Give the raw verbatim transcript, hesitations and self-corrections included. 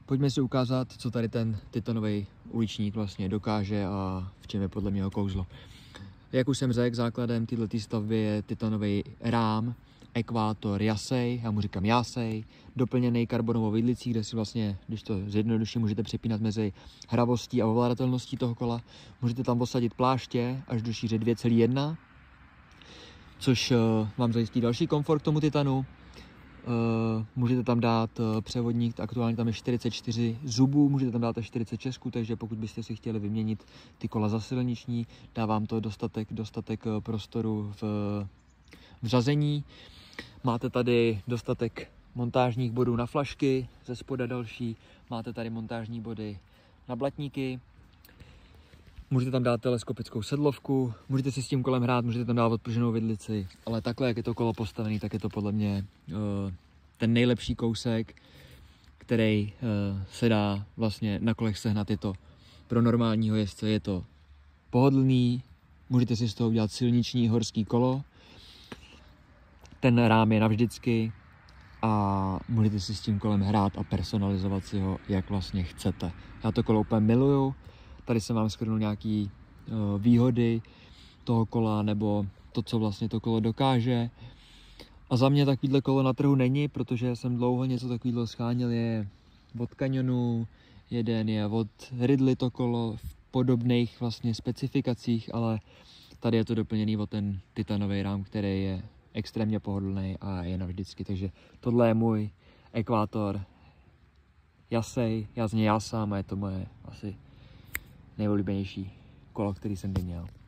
Pojďme si ukázat, co tady ten titanový uličník vlastně dokáže a v čem je podle mě jeho kouzlo. Jak už jsem řekl, základem této stavby je titanový rám Equator Yasei, já mu říkám Yasei, doplněný karbonovou vidlicí, kde si vlastně, když to zjednoduším, můžete přepínat mezi hravostí a ovladatelností toho kola. Můžete tam posadit pláště až do šíře dvě celá jedna, což vám zajistí další komfort k tomu titanu. Můžete tam dát převodník, aktuálně tam je čtyřicet čtyři zubů, můžete tam dát až čtyřicet šest, takže pokud byste si chtěli vyměnit ty kola za silniční, dá vám to dostatek, dostatek prostoru v, v řazení. Máte tady dostatek montážních bodů na flašky, ze spoda další, máte tady montážní body na blatníky. Můžete tam dát teleskopickou sedlovku, můžete si s tím kolem hrát, můžete tam dát odpruženou vidlici, ale takhle, jak je to kolo postavený, tak je to podle mě uh, ten nejlepší kousek, který uh, se dá vlastně na kolech sehnat. Je to pro normálního jezdce, je to pohodlný, můžete si z toho udělat silniční horský kolo, ten rám je navždycky a můžete si s tím kolem hrát a personalizovat si ho, jak vlastně chcete. Já to kolo úplně miluju. Tady jsem vám shrnul nějaké uh, výhody toho kola nebo to, co vlastně to kolo dokáže. A za mě takovýhle kolo na trhu není, protože jsem dlouho něco takového scháněl. Je od Canyonu, jeden je od Ridley to kolo v podobných vlastně specifikacích, ale tady je to doplněný o ten titanový rám, který je extrémně pohodlný a je navždycky. Takže tohle je můj Equator Yasei, já z něj já sám a je to moje asi nejoblíbenější kolo, který jsem kdy měl.